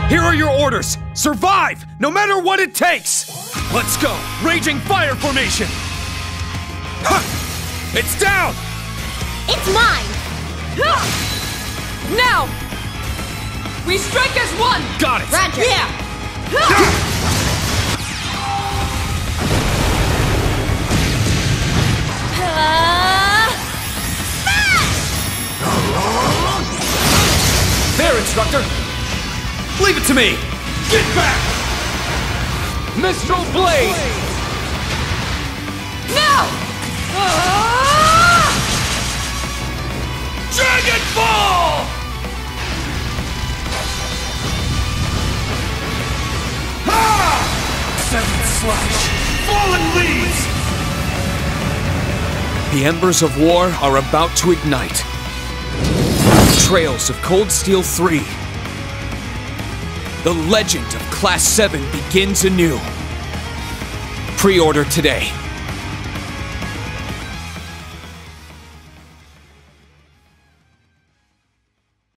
Here are your orders. Survive, no matter what it takes. Let's go. Raging fire formation. Ha! It's down. It's mine. Now! We strike as one! Got it. Roger. Yeah! There, instructor. Leave it to me. Get back. Mistral Blade. Now! Dragon Ball! Ha! Seventh Slash! Fallen Leaves! The embers of war are about to ignite. Trails of Cold Steel 3. The legend of Class 7 begins anew. Pre-order today.